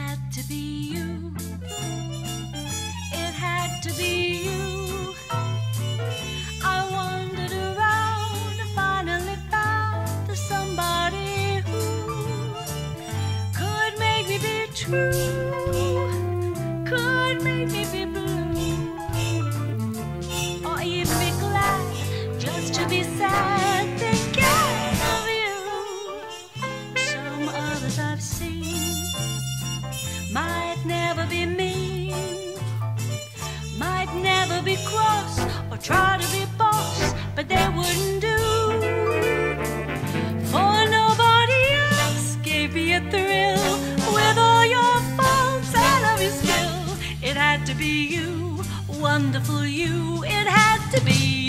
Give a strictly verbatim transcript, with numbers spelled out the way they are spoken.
had to be you. It had to be you. I wandered around, finally found the somebody who could make me be true, could make me be blue, or even be glad just to be sad thinking of you. Some others I've seen might never be mean, might never be cross or try to be boss, but they wouldn't do, for nobody else gave me a thrill. With all your faults, I love you still. It had to be you, wonderful you. It had to be